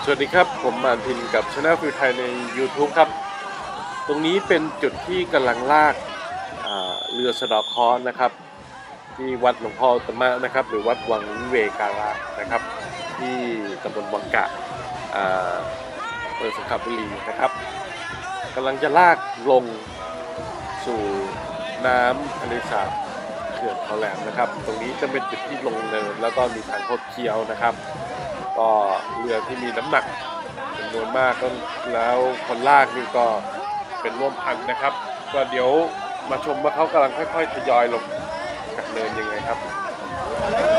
สวัสดีครับผมมานพินกับช anel ฟิวไทยใน YouTube ครับตรงนี้เป็นจุดที่กำลังลากเรือสะเดาะเคราะห์นะครับที่วัดหลวงพ่ออุตมะนะครับหรือวัดวังวิเวการามนะครับที่ตำบลวังกะอำเภอสังขบุรีนะครับกำลังจะลากลงสู่น้ำทะเลสาบเขื่อนเขาแหลมนะครับตรงนี้จะเป็นจุดที่ลงเนินแล้วก็มีทางคดเคี้ยวนะครับก็เรือที่มีน้ำหนักจำนวนมากก็แล้วคนลากนี่ก็เป็นร่วมพันนะครับก็เดี๋ยวมาชมว่าเขากำลังค่อยๆทยอยลงจากเนินยังไงครับ